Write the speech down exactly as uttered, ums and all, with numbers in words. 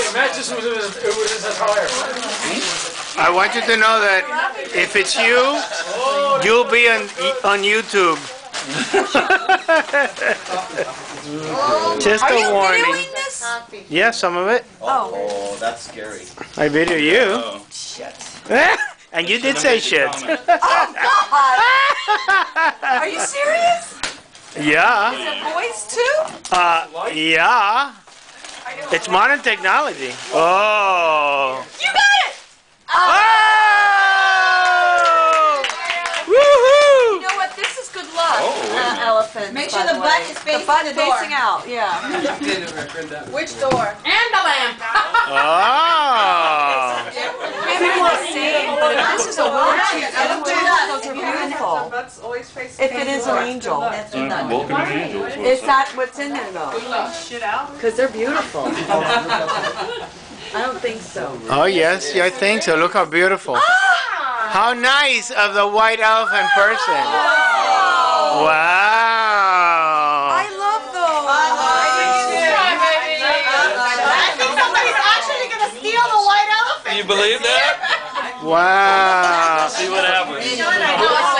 It matches with his, with his attire. I want you to know that if it's you, you'll be on on YouTube. Just Are a you warning. videoing this? Yeah, some of it. Oh, oh that's scary. I video you. Oh. Shit. And you did say shit. Oh, God! Are you serious? Yeah. Is it boys, too? Uh, yeah. It's modern technology. Oh. You got it! Oh! You Woohoo! know what? This is good luck. Oh, uh, elephant. Make sure the butt is facing the butt the door. facing out. Yeah. Which door? And the lamp. Oh. Maybe we'll see, but if this is a wheelchair, those are beautiful. If it is an angel. That's a nut. Welcome to angels. Is that what's in there though? Because they're beautiful. I don't think so. Oh yes, I think so. Look how beautiful. How nice of the white elephant person. Wow. I love those. I think somebody's actually going to steal the white elephant. You believe that? Wow. See what happens. You know what I know?